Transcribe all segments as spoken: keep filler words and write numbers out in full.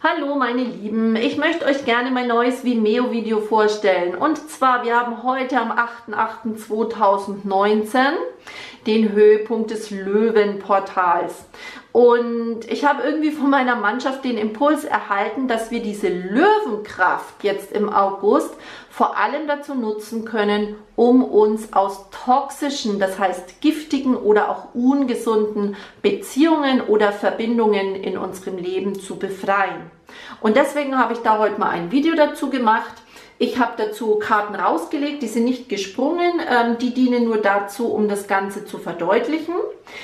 Hallo meine Lieben, ich möchte euch gerne mein neues Vimeo-Video vorstellen. Und zwar, wir haben heute am achten achten zweitausendneunzehn den Höhepunkt des Löwenportals. Und ich habe irgendwie von meiner Mannschaft den Impuls erhalten, dass wir diese Löwenkraft jetzt im August vor allem dazu nutzen können, um uns aus toxischen, das heißt giftigen oder auch ungesunden Beziehungen oder Verbindungen in unserem Leben zu befreien. Und deswegen habe ich da heute mal ein Video dazu gemacht. Ich habe dazu Karten rausgelegt, die sind nicht gesprungen, ähm, die dienen nur dazu, um das Ganze zu verdeutlichen.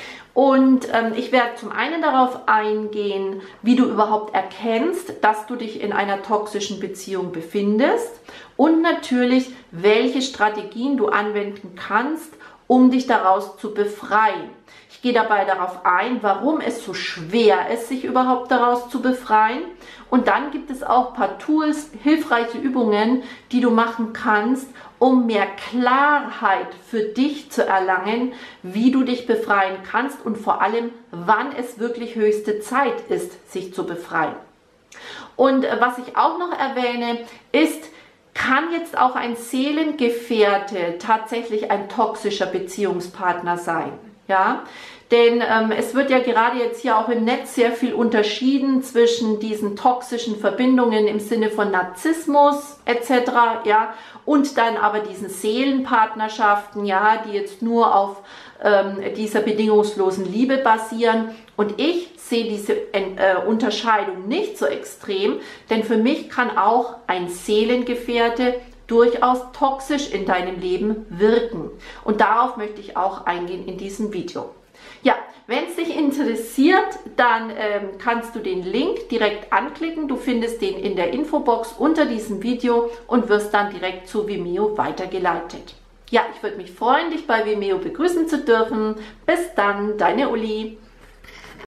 Und ähm, ich werde zum einen darauf eingehen, wie du überhaupt erkennst, dass du dich in einer toxischen Beziehung befindest und natürlich, welche Strategien du anwenden kannst, um dich daraus zu befreien. Ich gehe dabei darauf ein, warum es so schwer ist, sich überhaupt daraus zu befreien. Und dann gibt es auch ein paar Tools, hilfreiche Übungen, die du machen kannst, um mehr Klarheit für dich zu erlangen, wie du dich befreien kannst und vor allem, wann es wirklich höchste Zeit ist, sich zu befreien. Und was ich auch noch erwähne, ist, kann jetzt auch ein Seelengefährte tatsächlich ein toxischer Beziehungspartner sein? Ja, denn ähm, es wird ja gerade jetzt hier auch im Netz sehr viel unterschieden zwischen diesen toxischen Verbindungen im Sinne von Narzissmus et cetera. Ja, und dann aber diesen Seelenpartnerschaften, ja, die jetzt nur auf ähm, dieser bedingungslosen Liebe basieren. Und ich sehe diese äh, Unterscheidung nicht so extrem, denn für mich kann auch ein Seelengefährte durchaus toxisch in deinem Leben wirken. Und darauf möchte ich auch eingehen in diesem Video. Ja, wenn es dich interessiert, dann ähm, kannst du den Link direkt anklicken. Du findest den in der Infobox unter diesem Video und wirst dann direkt zu Vimeo weitergeleitet. Ja, ich würde mich freuen, dich bei Vimeo begrüßen zu dürfen. Bis dann, deine Uli.